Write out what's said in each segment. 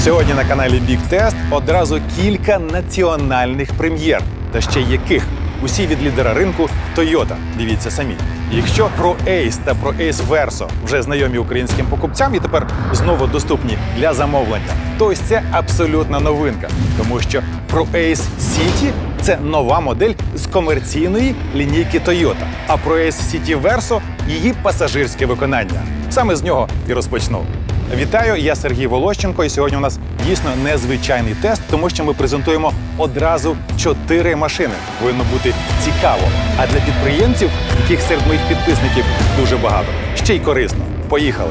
Сьогодні на каналі Big Test одразу кілька національних прем'єр. Та ще яких? Усі від лідера ринку Toyota. Дивіться самі. Якщо Pro Ace та Pro Ace Verso вже знайомі українським покупцям і тепер знову доступні для замовлення, то ось це абсолютна новинка. Тому що Pro Ace City – це нова модель з комерційної лінійки Toyota. А Pro Ace City Verso – її пасажирське виконання. Саме з нього і розпочну. Вітаю, я Сергій Волощенко, і сьогодні у нас дійсно незвичайний тест, тому що ми презентуємо одразу 4 машини. Повинно бути цікаво. А для підприємців, яких серед моїх підписників дуже багато, ще й корисно. Поїхали!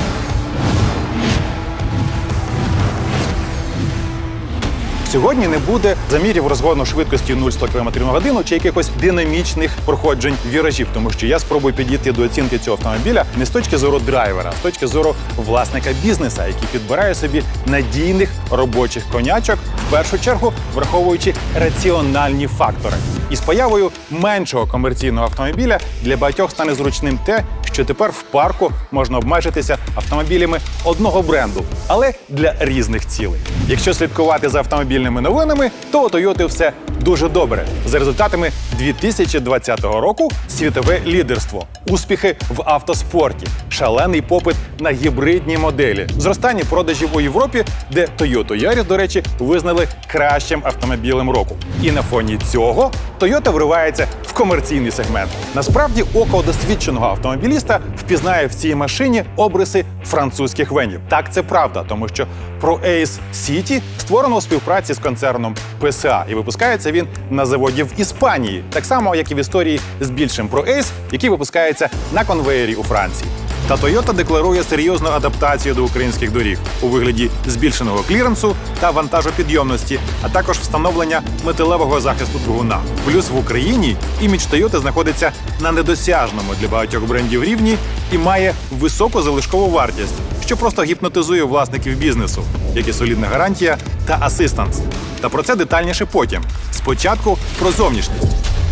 Сьогодні не буде замірів розгону швидкості 0-100 км на годину чи якихось динамічних проходжень віражів, тому що я спробую підійти до оцінки цього автомобіля не з точки зору драйвера, а з точки зору власника бізнеса, який підбирає собі надійних робочих конячок, в першу чергу враховуючи раціональні фактори. І з появою меншого комерційного автомобіля для багатьох стане зручним те, що тепер в парку можна обмежитися автомобілями одного бренду, але для різних цілей. Якщо слідкувати за автомобільними новинами, то у Toyota все дуже добре. За результатами 2020 року світове лідерство, успіхи в автоспорті, шалений попит на гібридні моделі, зростання продажів у Європі, де Toyota Yaris, до речі, визнали кращим автомобілем року. І на фоні цього Toyota вривається в комерційний сегмент. Насправді, око досвідченого автомобіліста впізнає в цій машині обриси французьких венів. Так, це правда, тому що Pro Ace City створено у співпраці з концерном PSA, і випускається він на заводі в Іспанії, так само, як і в історії з більшим Pro Ace, який випускається на конвеєрі у Франції. Та Toyota декларує серйозну адаптацію до українських доріг у вигляді збільшеного кліренсу та вантажопідйомності, а також встановлення металевого захисту двигуна. Плюс в Україні імідж Toyota знаходиться на недосяжному для багатьох брендів рівні і має високу залишкову вартість, що просто гіпнотизує власників бізнесу, як і солідна гарантія та асистанс. Та про це детальніше потім. Спочатку про зовнішність.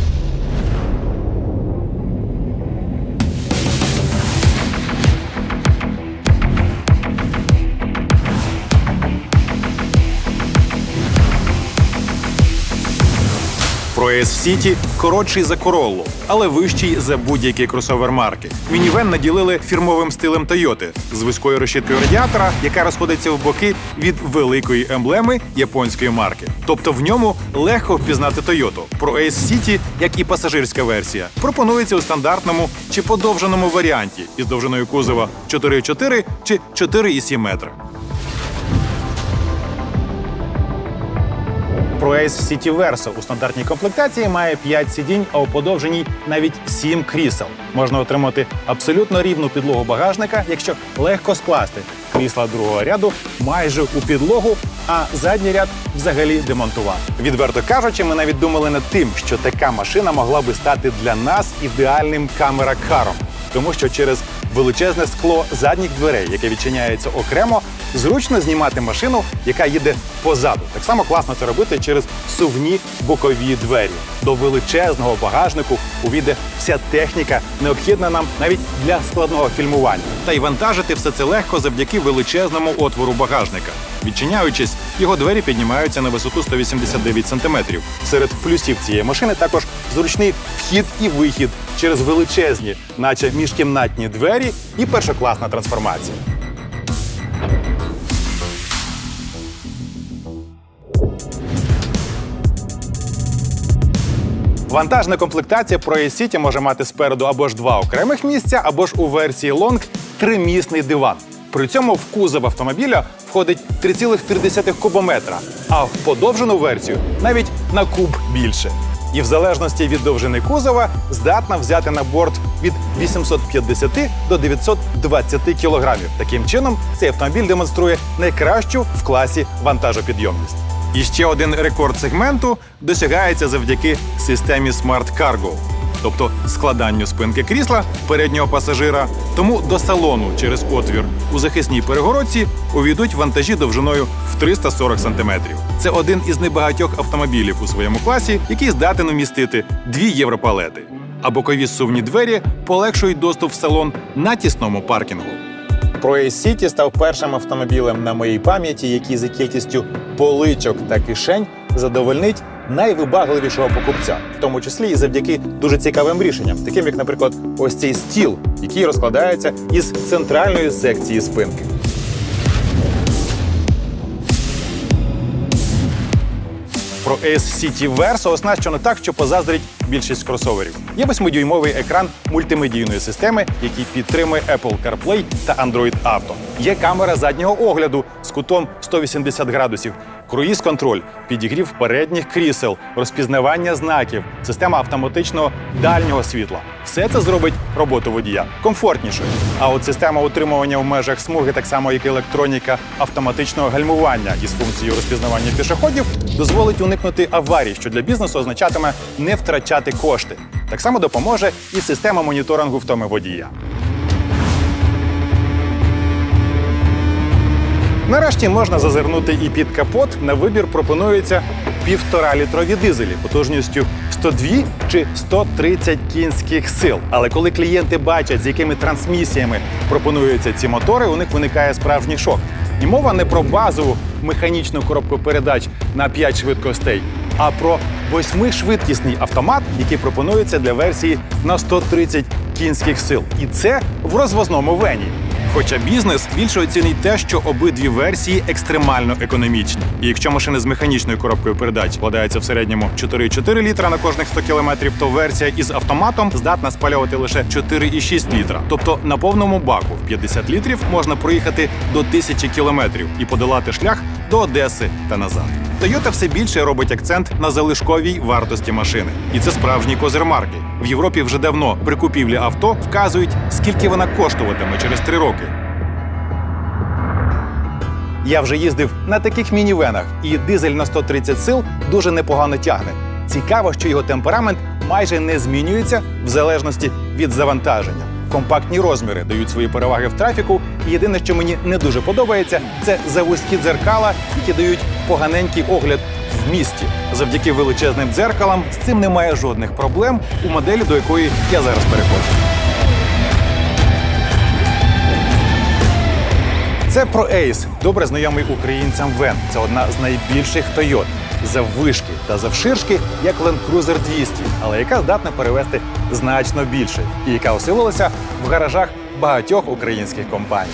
Pro Ace City коротший за Corolla, але вищий за будь-який кросовер марки. Мінівен наділили фірмовим стилем Toyota з вузькою решіткою радіатора, яка розходиться в боки від великої емблеми японської марки. Тобто в ньому легко впізнати Toyota. Pro Ace City, як і пасажирська версія, пропонується у стандартному чи подовженому варіанті із довжиною кузова 4,4 чи 4,7 метра. Pro Ace City Verso у стандартній комплектації має 5 сидінь, а у подовженій навіть 7 крісел. Можна отримати абсолютно рівну підлогу багажника, якщо легко скласти крісла другого ряду майже у підлогу, а задній ряд взагалі демонтувати. Відверто кажучи, ми навіть думали над тим, що така машина могла би стати для нас ідеальним камера-каром. Тому що через величезне скло задніх дверей, яке відчиняється окремо, зручно знімати машину, яка їде позаду. Так само класно це робити через сувні бокові двері. До величезного багажнику увійде вся техніка, необхідна нам навіть для складного фільмування. Та й вантажити все це легко завдяки величезному отвору багажника. Відчиняючись, його двері піднімаються на висоту 189 см. Серед плюсів цієї машини також зручний вхід і вихід через величезні, наче міжкімнатні двері, і першокласна трансформація. Вантажна комплектація Pro Ace City може мати спереду або ж 2 окремих місця, або ж у версії Long 3-місний диван. При цьому в кузов автомобіля входить 3,3 кубометра, а в подовжену версію навіть на куб більше. І в залежності від довжини кузова здатна взяти на борт від 850 до 920 кілограмів. Таким чином, цей автомобіль демонструє найкращу в класі вантажопідйомність. І ще один рекорд сегменту досягається завдяки системі Smart Cargo, тобто складанню спинки крісла переднього пасажира. Тому до салону через отвір у захисній перегородці увійдуть вантажі довжиною в 340 см. Це один із небагатьох автомобілів у своєму класі, який здатен умістити 2 європалети. А бокові зсувні двері полегшують доступ в салон на тісному паркінгу. Pro Ace City став першим автомобілем на моїй пам'яті, який за кількістю поличок та кишень задовольнить найвибагливішого покупця, в тому числі і завдяки дуже цікавим рішенням, таким як, наприклад, ось цей стіл, який розкладається із центральної секції спинки. Pro Ace City Verso оснащено так, що позаздрить більшість кросоверів. Є 8-дюймовий екран мультимедійної системи, який підтримує Apple CarPlay та Android Auto. Є камера заднього огляду з кутом 180 градусів, круїз-контроль, підігрів передніх крісел, розпізнавання знаків, система автоматичного дальнього світла. Все це зробить роботу водія комфортнішою. А от система утримування в межах смуги, так само як і електроніка автоматичного гальмування із функцією розпізнавання пішоходів, дозволить уникнути аварій, що для бізнесу означатиме не втрачати кошти. Так само допоможе і система моніторингу втоми водія. Нарешті можна зазирнути і під капот. На вибір пропонується 1,5-літрові дизелі потужністю 102 чи 130 кінських сил. Але коли клієнти бачать, з якими трансмісіями пропонуються ці мотори, у них виникає справжній шок. І мова не про базову механічну коробку передач на 5 швидкостей, а про 8-швидкісний автомат, який пропонується для версії на 130 кінських сил. І це в розвозному Вені. Хоча бізнес більше оцінить те, що обидві версії екстремально економічні. І якщо машина з механічною коробкою передач вкладається в середньому 4,4 літра на кожних 100 кілометрів, то версія із автоматом здатна спалювати лише 4,6 літра. Тобто на повному баку в 50 літрів можна проїхати до 1000 кілометрів і подолати шлях до Одеси та назад. Toyota все більше робить акцент на залишковій вартості машини. І це справжній козир марки. В Європі вже давно при купівлі авто вказують, скільки вона коштуватиме через 3 роки. Я вже їздив на таких мінівенах, і дизель на 130 сил дуже непогано тягне. Цікаво, що його темперамент майже не змінюється в залежності від завантаження. Компактні розміри дають свої переваги в трафіку, і єдине, що мені не дуже подобається, це завузькі дзеркала, які дають поганенький огляд в місті. Завдяки величезним дзеркалам з цим немає жодних проблем у моделі, до якої я зараз переходжу. Це Pro Ace, добре знайомий українцям Вен. Це одна з найбільших Toyota. Заввишки та завширшки, як Land Cruiser 200, але яка здатна перевезти значно більше. І яка осилилася в гаражах багатьох українських компаній.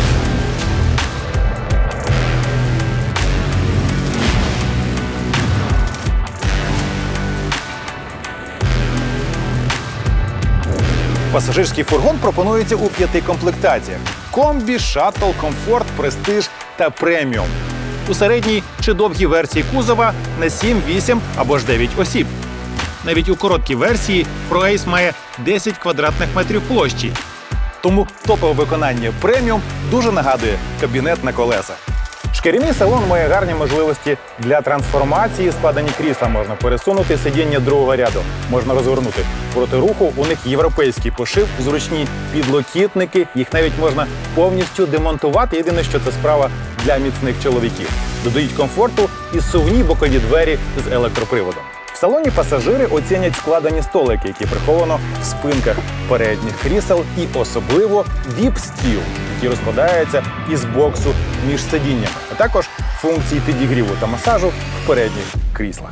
Пасажирський фургон пропонується у 5 комплектаціях: комбі, шаттл, комфорт, престиж та преміум. У середній чи довгій версії кузова на 7, 8 або ж 9 осіб. Навіть у короткій версії Pro Ace має 10 квадратних метрів площі. Тому топове виконання преміум дуже нагадує кабінет на колесах. Шкіряний салон має гарні можливості для трансформації. Складені крісла можна пересунути, сидіння другого ряду можна розвернути. Проти руху у них європейський пошив, зручні підлокітники, їх навіть можна повністю демонтувати. Єдине, що це справа для міцних чоловіків. Додають комфорту і сувні бокові двері з електроприводом. В салоні пасажири оцінять складені столики, які приховано в спинках передніх крісел, і особливо віп-стіл, який розкладається із боксу між сидіннями, а також функції підігріву та масажу в передніх кріслах.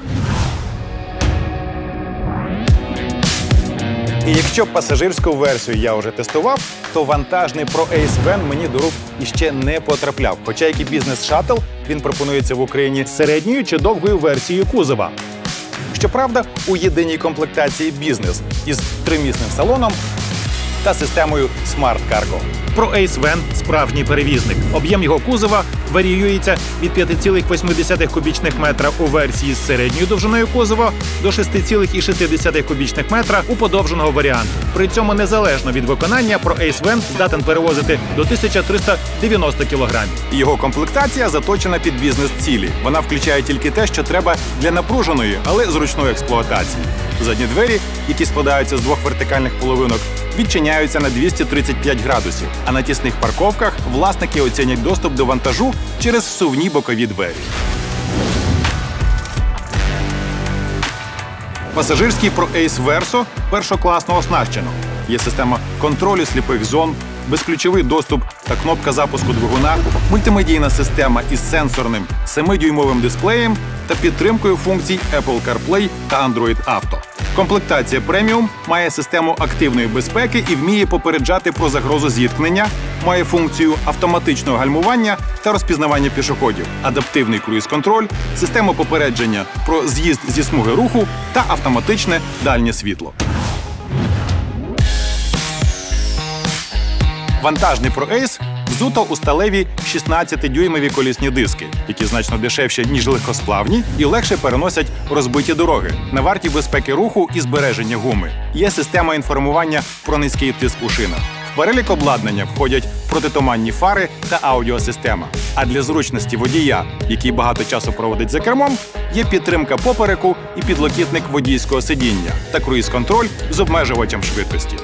І якщо пасажирську версію я вже тестував, то вантажний Pro Ace Van мені до рук іще не потрапляв. Хоча як і бізнес-шаттл, він пропонується в Україні середньою чи довгою версією кузова. Щоправда, у єдиній комплектації бізнес із 3-місним салоном та системою Smart Cargo. Pro Ace Van – справжній перевізник. Об'єм його кузова варіюється від 5,8 кубічних метра у версії з середньою довжиною кузова до 6,6 кубічних метра у подовженого варіанту. При цьому незалежно від виконання Pro Ace Van здатен перевозити до 1390 кг. Його комплектація заточена під бізнес-цілі. Вона включає тільки те, що треба для напруженої, але зручної експлуатації. Задні двері, які складаються з 2 вертикальних половинок, відчиняються на 235 градусів, а на тісних парковках власники оцінять доступ до вантажу через всувні бокові двері. Пасажирський Pro Ace Verso першокласно оснащено. Є система контролю сліпих зон, безключовий доступ та кнопка запуску двигуна, мультимедійна система із сенсорним 7-дюймовим дисплеєм та підтримкою функцій Apple CarPlay та Android Auto. Комплектація преміум має систему активної безпеки і вміє попереджати про загрозу зіткнення, має функцію автоматичного гальмування та розпізнавання пішоходів, адаптивний круїз-контроль, систему попередження про з'їзд зі смуги руху та автоматичне дальнє світло. Вантажний ProAce взуто у сталеві 16-дюймові колісні диски, які значно дешевші, ніж легкосплавні, і легше переносять розбиті дороги, на варті безпеки руху і збереження гуми. Є система інформування про низький тиск у шинах. В перелік обладнання входять протитуманні фари та аудіосистема. А для зручності водія, який багато часу проводить за кермом, є підтримка попереку і підлокітник водійського сидіння та круїз-контроль з обмежувачем швидкості.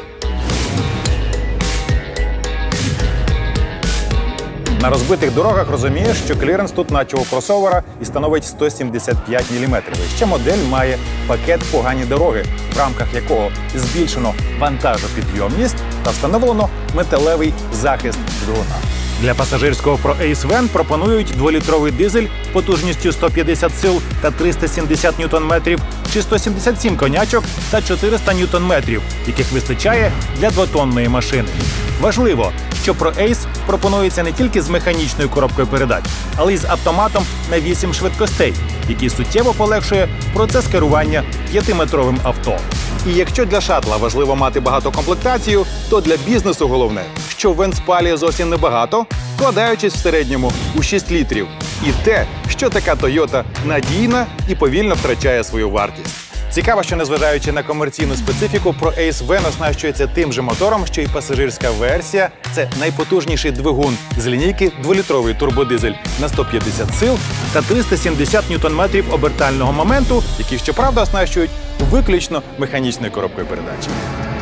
На розбитих дорогах розумієш, що кліренс тут наче у кросовера і становить 175 мм. Ще модель має пакет «Погані дороги», в рамках якого збільшено вантажопідйомність та встановлено металевий захист двигуна. Для пасажирського ProAce Van пропонують 2-літровий дизель потужністю 150 сил та 370 ньютон-метрів, чи 177 конячок та 400 ньютон-метрів, яких вистачає для 2-тонної машини. Важливо, що ProAce пропонується не тільки з механічною коробкою передач, але й з автоматом на 8 швидкостей, який суттєво полегшує процес керування 5-метровим авто. І якщо для шатла важливо мати багатокомплектацію, то для бізнесу головне, що Вен спалює зовсім небагато, вкладаючись в середньому у 6 літрів. І те, що така Toyota надійна і повільно втрачає свою вартість. Цікаво, що незважаючи на комерційну специфіку, ProAce Van оснащується тим же мотором, що й пасажирська версія. Це найпотужніший двигун з лінійки 2-літровий турбодизель на 150 сил та 370 ньютон-метрів обертального моменту, які, щоправда, оснащують виключно механічною коробкою передач.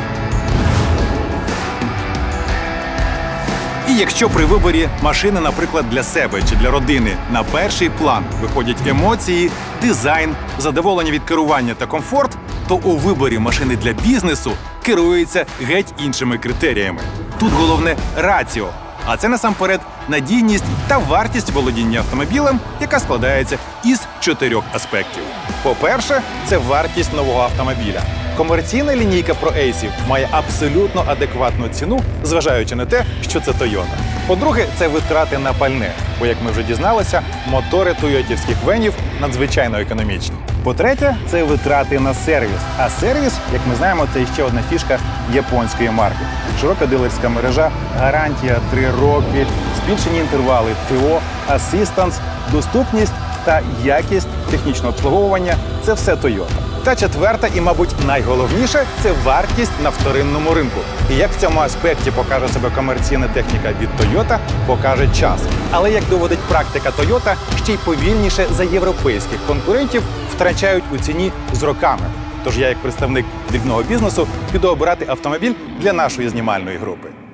І якщо при виборі машини, наприклад, для себе чи для родини, на перший план виходять емоції, дизайн, задоволення від керування та комфорт, то у виборі машини для бізнесу керується геть іншими критеріями. Тут головне раціо, а це насамперед надійність та вартість володіння автомобілем, яка складається із 4 аспектів. По-перше, це вартість нового автомобіля. Комерційна лінійка ProAce має абсолютно адекватну ціну, зважаючи на те, що це Toyota. По-друге, це витрати на пальне, бо, як ми вже дізналися, мотори тойотівських венів надзвичайно економічні. По-третє, це витрати на сервіс. А сервіс, як ми знаємо, це ще одна фішка японської марки. Широка дилерська мережа, гарантія 3 роки, збільшені інтервали ТО, асистанс, доступність та якість технічного обслуговування – це все Toyota. Та четверта і, мабуть, найголовніше – це вартість на вторинному ринку. І як в цьому аспекті покаже себе комерційна техніка від Toyota, покаже час. Але, як доводить практика Toyota, ще й повільніше за європейських конкурентів втрачають у ціні з роками. Тож я, як представник дрібного бізнесу, піду обирати автомобіль для нашої знімальної групи.